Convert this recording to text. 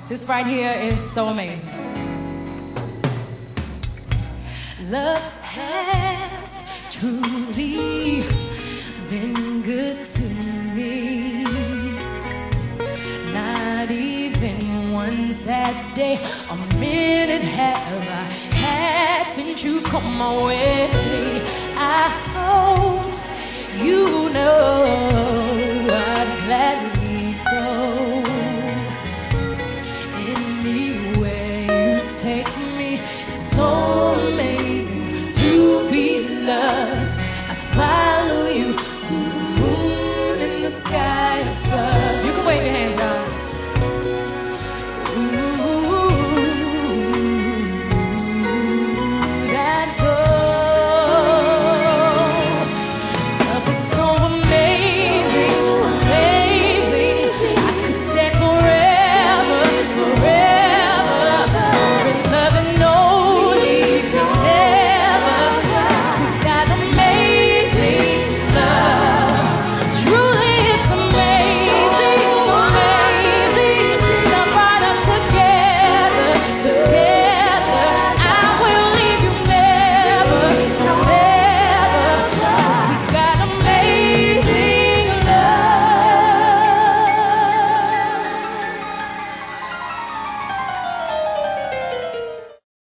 This right here is so amazing. Love has truly been good to me. Not even one sad day or minute have I had since you come my way. I hope you know